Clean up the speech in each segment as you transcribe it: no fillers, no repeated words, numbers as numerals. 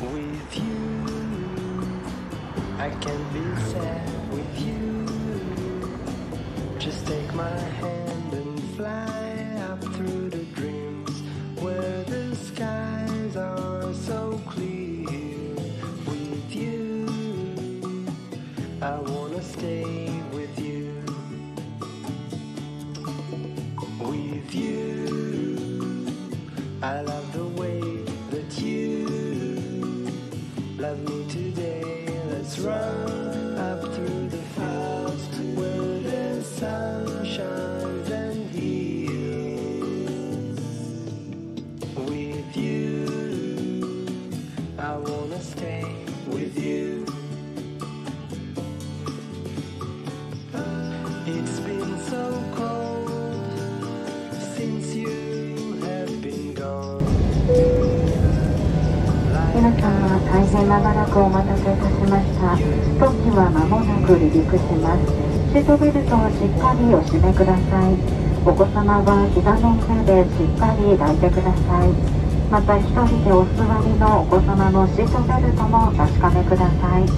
With you, I can't be sad with you. Just take my hand and fly up through the dreams where the skies are so clear. With you, I wanna stay with you. With you, I love the way that you love me today. Let's run up through the fields where the sun shines and heals. With you, I wanna stay with you. It's been so cold since you have been gone. 皆様、大変長らくお待たせいたしました。当機は間もなく離陸します。シートベルトをしっかりお締めください。お子様は膝の上でしっかり抱いてください。また一人でお座りのお子様のシートベルトも確かめください。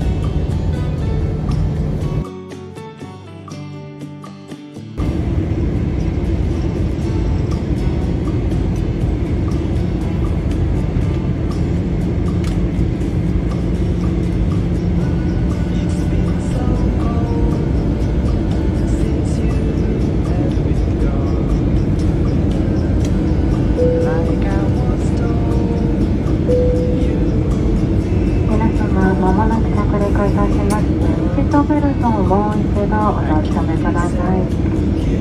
まもなく着陸いたします。シートベルトをもう一度お確かめください。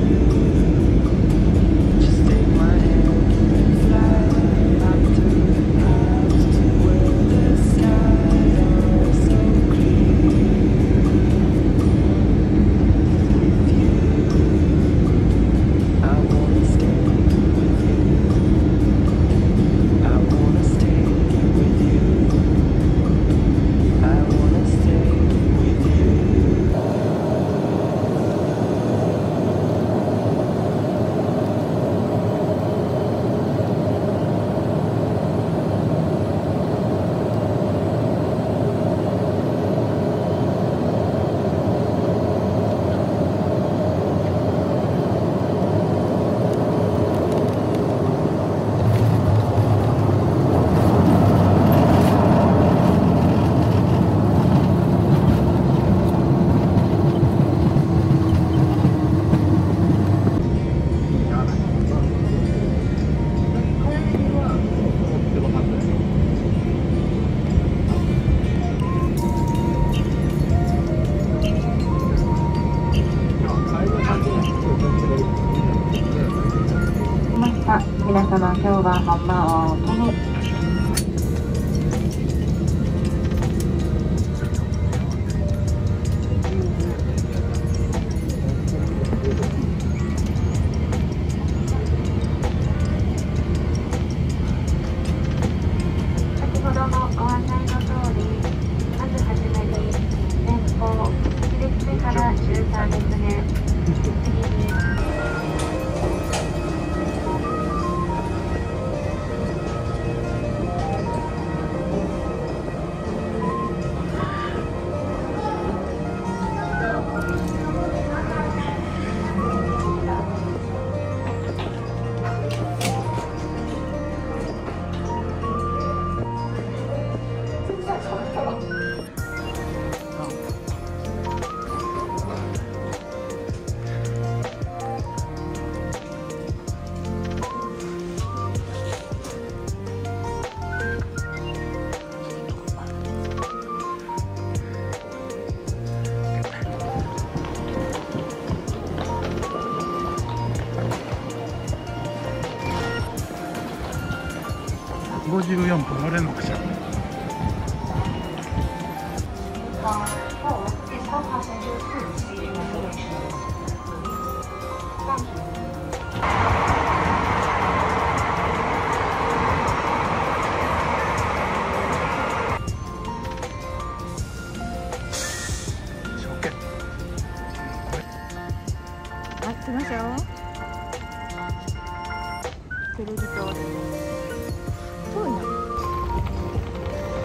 皆様、今日は本番をおおきに。先ほどのご案内の通り、まずはじめに前方1列目から13列目、次に 54分乗れんのかしら。 来ましたよ。テレビ塔です。遠いな。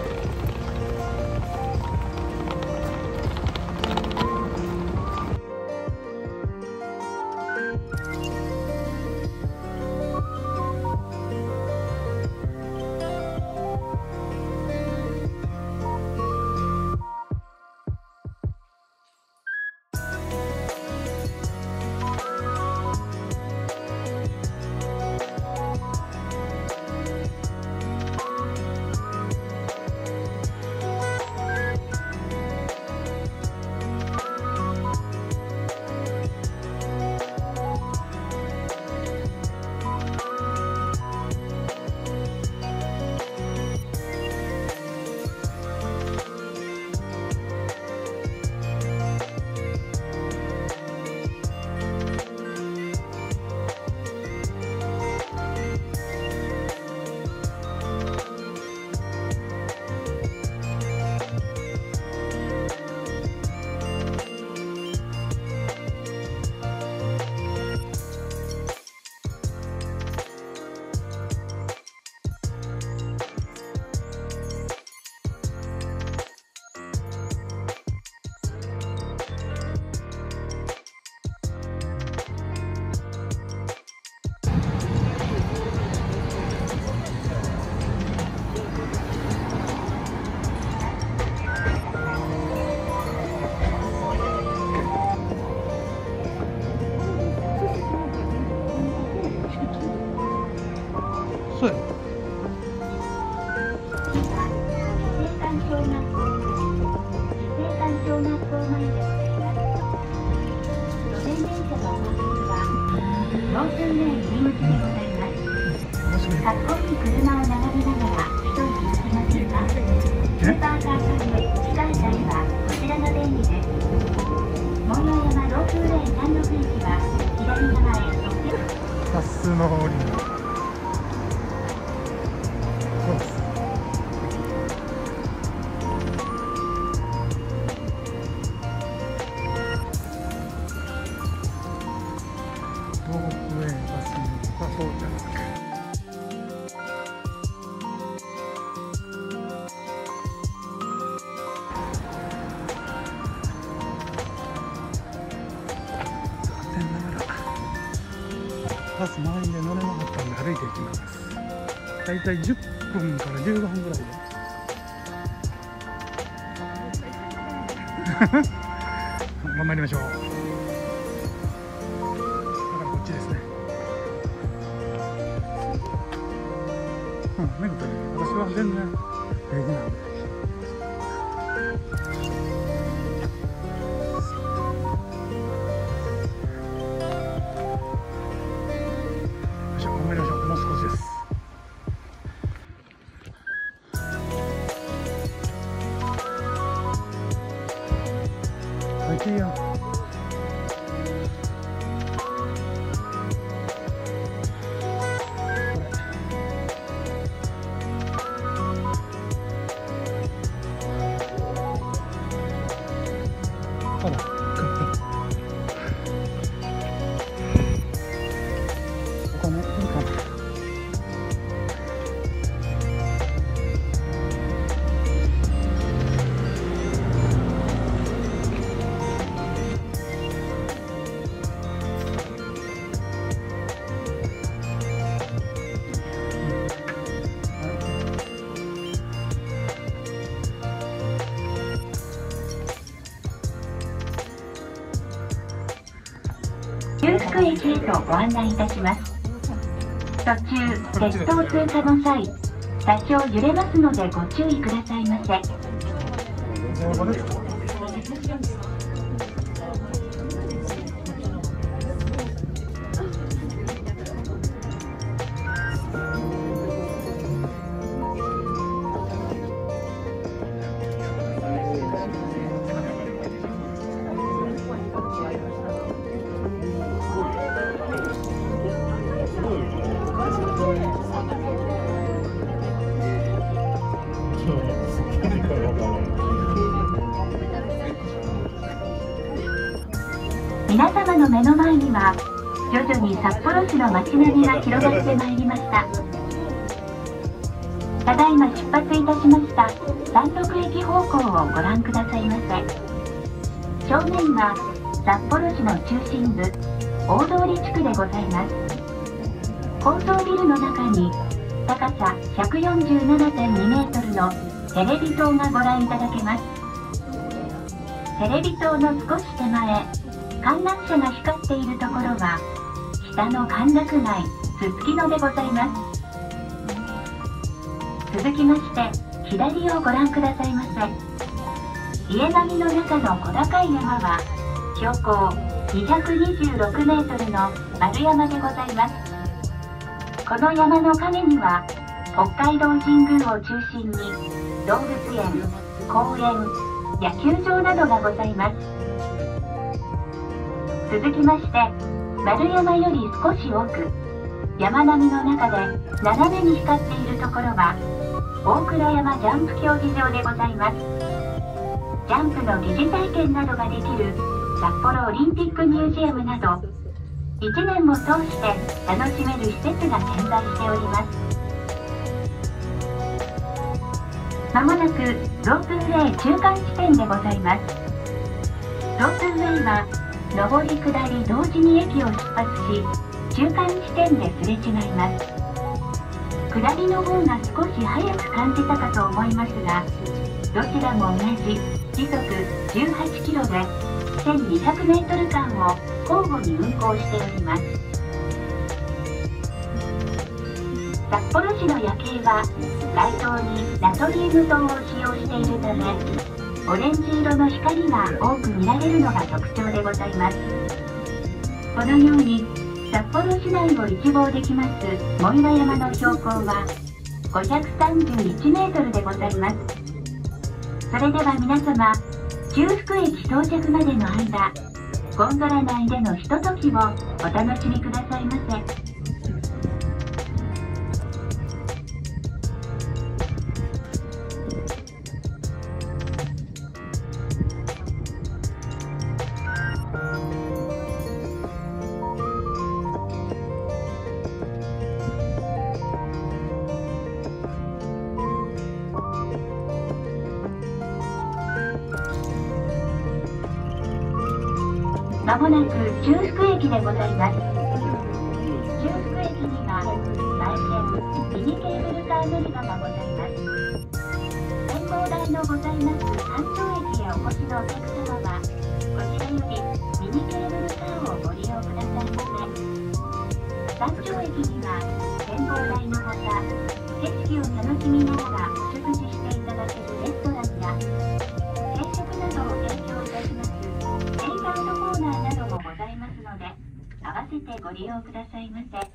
スのリング。そうです。ロープウェイバスにはそうじゃなく。バス満員で乗れなかったんで歩いていきます。だいたい10分から15分ぐらいで頑張りましょう。だからこっちですね。めぐとね、私は全然平気なんで。もう少しです。帰っていいよ。ほら、お金いいかな。 中福駅へとご案内いたします。途中、鉄道通過の際、多少揺れますのでご注意くださいませ。皆様の目の前には徐々に札幌市の街並みが広がってまいりました。ただいま出発いたしました山麓駅方向をご覧くださいませ。正面が札幌市の中心部大通地区でございます。高層ビルの中に高さ 147.2 メートルのテレビ塔がご覧いただけます。テレビ塔の少し手前、観覧車が光っているところは北の歓楽街すすきのでございます。続きまして左をご覧くださいませ。家並みの中の小高い山は標高226メートルの丸山でございます。この山の陰には北海道神宮を中心に動物園、公園、野球場などがございます。続きまして丸山より少し奥、山並みの中で斜めに光っているところは大倉山ジャンプ競技場でございます。ジャンプの疑似体験などができる札幌オリンピックミュージアムなど1年も通して楽しめる施設が点在しております。まもなくロープウェイ中間地点でございます。ロープウェイは上り下り同時に駅を出発し中間地点ですれ違います。下りの方が少し早く感じたかと思いますが、どちらも同じ時速18キロで1200メートル間を交互に運行しております。札幌市の夜景は街灯にナトリウム灯を使用しているためオレンジ色の光が多く見られるのが特徴でございます。このように札幌市内を一望できますモイラ山の標高は531メートルでございます。それでは皆様、中福駅到着までの間、ゴンドラ内でのひとときをお楽しみくださいませ。 まもなく中福駅でございます。中福駅には来線ミニケーブルカー乗り場がございます。展望台のございます山頂駅へお越しのお客様は、こちらよりミニケーブルカーをご利用くださいませ。山頂駅には展望台のほか、景色を楽しみながらお食事していただけるレストランや軽食などを提供いたしますテイクアウトコーナーなどもございますので、合わせてご利用くださいませ。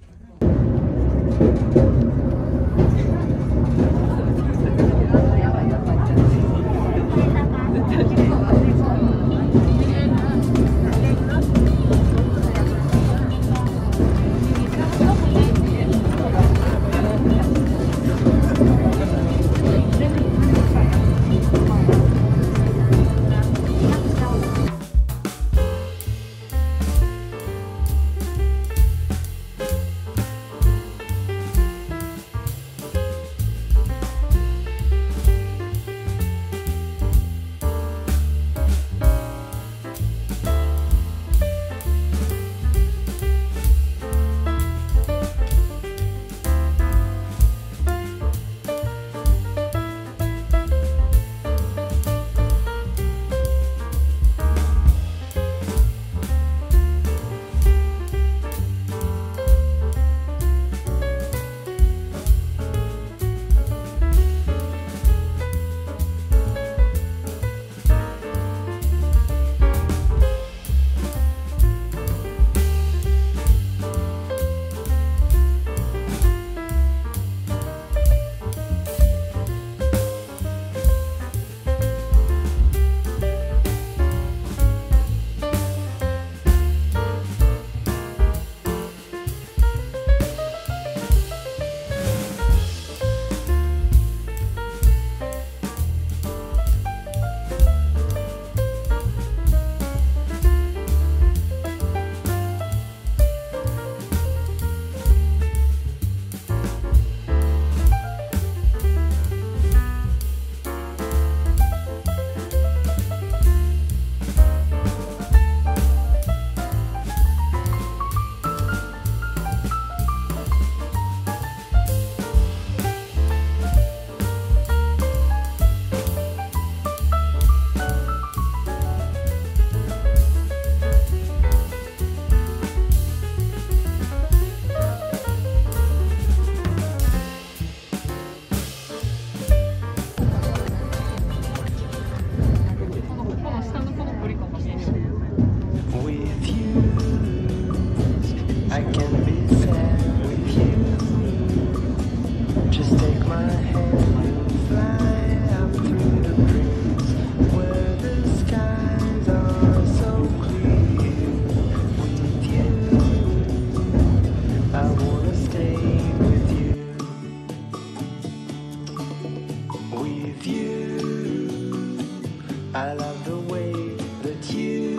I love the way that you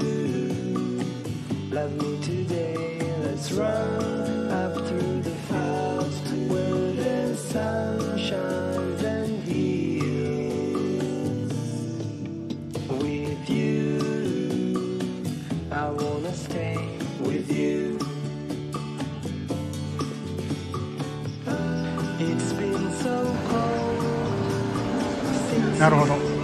love me today. Let's run up through the fields where the sun shines and heals. With you, I wanna stay with you. It's been so cold since なるほど。